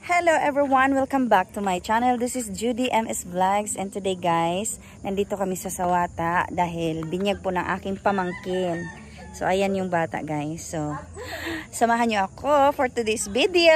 Hello everyone! Welcome back to my channel. This is Judy MS Vlogs and today guys, nandito kami sa Sawata dahil binyag po ng aking pamangkin. So ayan yung bata guys. So samahan nyo ako for today's video!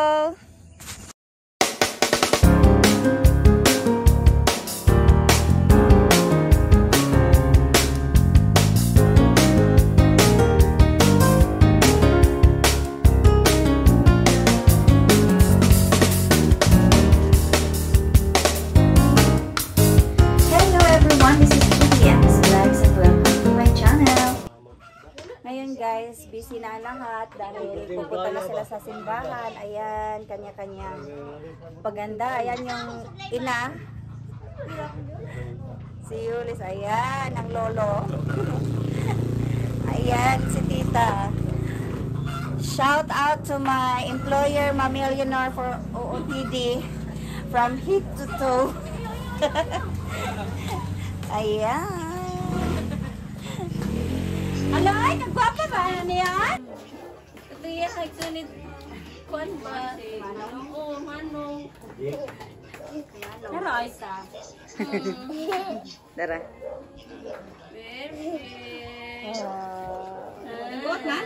Guys, busy na lahat dahil pupunta na sila sa simbahan. Ayan, kanya-kanyang paganda. Ayan yung ina. Si Yulis. Ayan, ang lolo. Ayan, si tita. Shout out to my employer, Mami Eleanor for OOTD. From head to toe. Ayan. Alam ay, nagwapa ba niya? Ito yan, nagsunit kuan ba? Oo, manong. Pero ay sa. Dara. Perfect. Got na?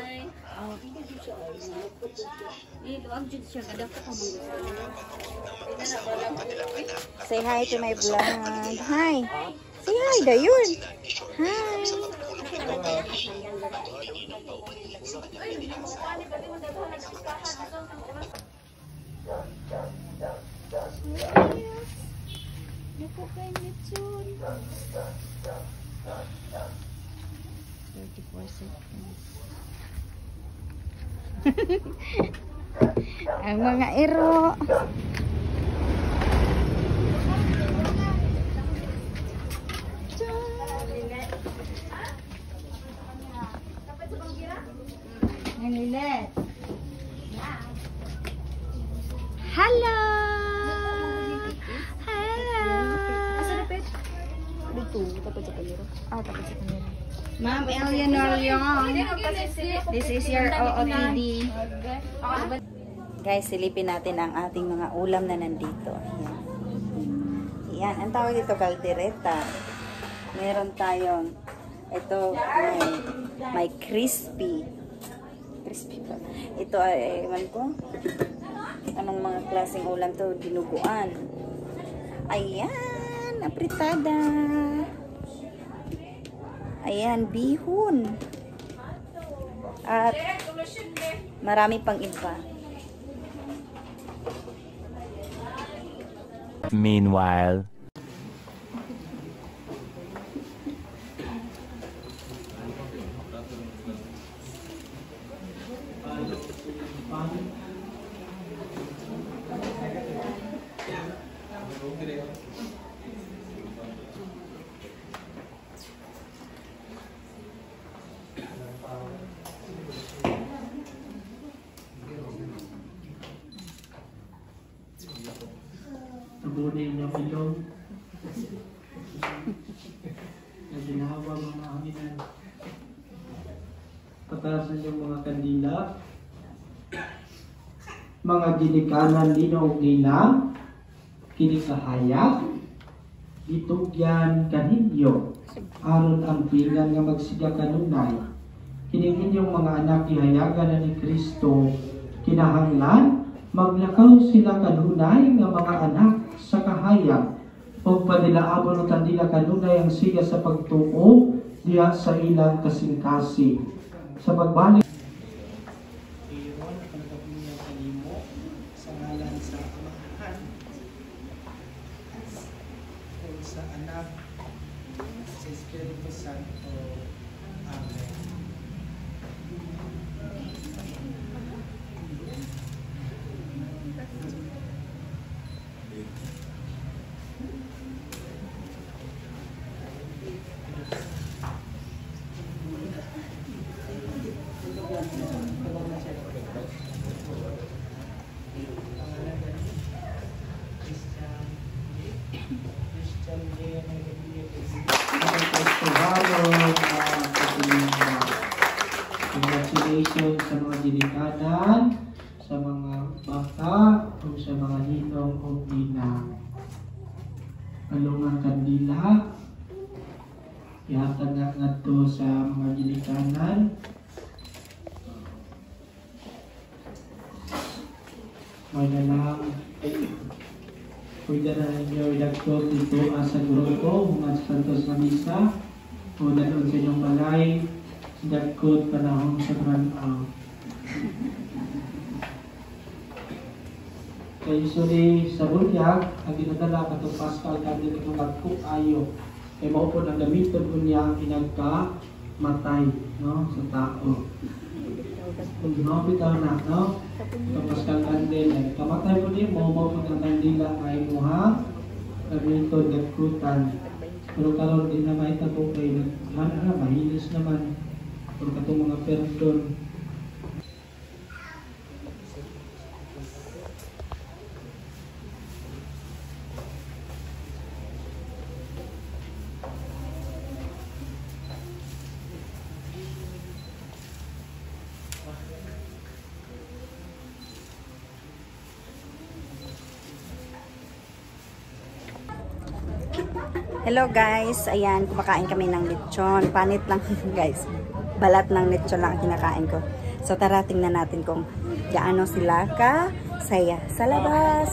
Say hi to my vlog. Hi. Say hi, Dayun. Hi. Ang mga ero. Lilet. Hello. Hello. Dito, tapos sa kamera. Tapos sa kamera. Ma'am Eleanor Young. This is your OOTD. Guys, silipin natin ang ating mga ulam na nandito. Ayan. Ayan, ang tawag dito caldereta. Meron tayong ito may crispy pa. Ito ay ewan ko anong mga klaseng ulam to, dinuguan. Ayan, apritada. Ayan, bihon. At marami pang iba. Meanwhile, Tubunin niyo ilong na ginawa mga aminan. Patasan yung mga kandila, mga ginikanan linog ginang, kinikahayag, gitugyan kaninyo, aron ang pingan nga magsiga kanunay. Kining inyong mga anak ihayagan na ni Kristo, kinahanglan, maglakaw sila kanunay nga mga anak sa kahayag o padilaabon ng kandila kanunay ang siga sa pagtuo diha sa ilang kasing-kasing. Sa pagbalik sa ngalan sa Amahan sa Anak sa Espiritu Santo. Amen. Christian sa mga ninong o ninang. Palungang kandila, ihatag nga to sa mga ginikanan. May na lang, pwede na ninyo idagkot dito sa grupo, mga santos na misa, o na doon sa inyong balay, idagkot panahon sa Grand-Out. Kaya usually sa bulyag, ang ginadala katong Pascal kandi nito magkukayo. Kaya maupod ang gamiton ko niya ang pinagkamatay, no, sa tao. Kung bitaw na, no? Itong Pascal kandi, kamatay po niya, maupod ang kandila ay muha, gamiton, gagkutan. Pero karon din na maitabo kayo, mahilis naman. Pero katong mga perdon. Hello guys, ayan, kumakain kami ng lechon. Panit lang guys. Balat ng lechon lang ang kinakain ko. So tara, tingnan natin kung gaano sila ka saya sa labas.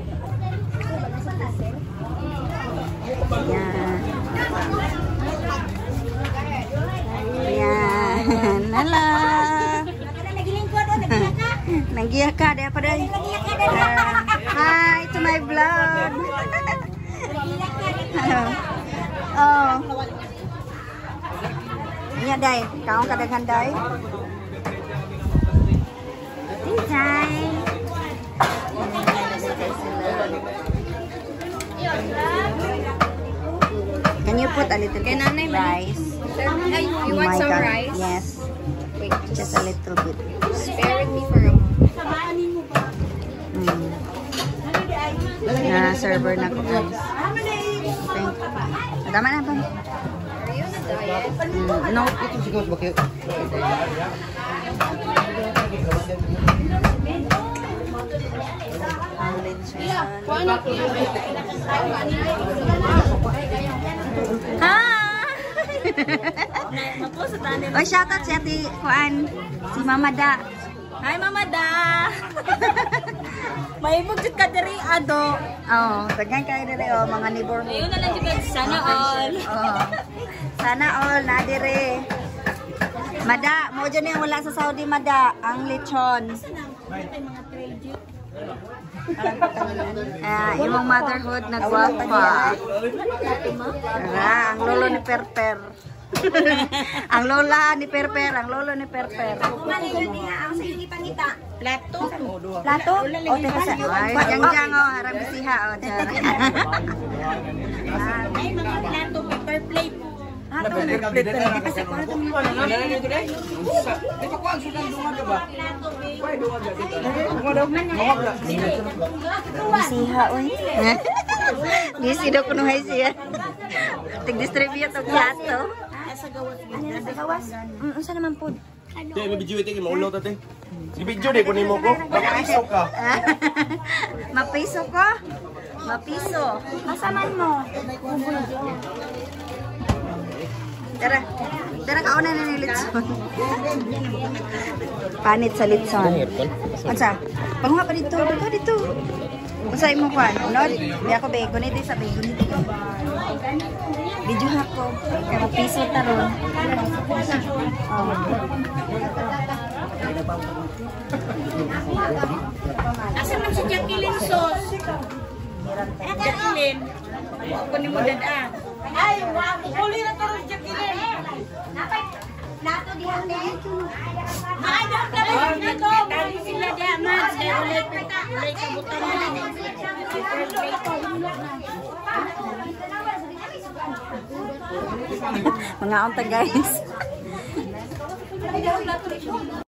Ayan. Ayan. Lala. Nagiya ka, dahil pa dahil. Hi to my vlog. Oh. Iya day, kaong kadaghan day. Hi. Can you put a little bit of rice? You want some rice? Yes. Wait, Just a little bit. spare me for a Na server na ko guys. Tama na ba? Are you on a diet? No. Ang lechon. Hi! Oy, shoutout si Ate Kuan, si Mama Da. Hi, Mama Da! May bugsit ka diri, Ado. Oo, daghan kayo diri, mga neighborhood. Ayun na lang juga, sana all. Oo. Sana all, na diri. Mada, mo dyan yung wala sa Saudi, Mada, ang lechon. Imong motherhood nagwapa. Tara, ang lolo ni Perper. Ang lola ni Perper, ang lolo ni Perper. Plato? Plato? O, teka sa... Jang-jang, o, harap bisiha, o, dyan. Ay, mga plato, paper plate. Bisiha, oy. Bisi daw kunuhay siya. Tig-distribute o plato. Ano sa gawas? Unsa naman po? Te, may video ito, maulaw tate. Si video di kunin mo ko, mapiso ka. Mapiso ko? Mapiso. Masaman mo? Tara. Tara, kauna na ni litson. Panit sa litson. Unsa? Panguha pa dito. Dito. Unsa imo kwan? Unod? Di ako begon ito sa begon ito. Video hako. Kaya piso taron. Asa man si Jacqueline sauce? Jacqueline. Kunin mo dada. Ay, uli na taro si Jacqueline. Plato di ate. Ay, plato. Tali sila di amat. Kaya ulay kabutan mo. Mga unta guys.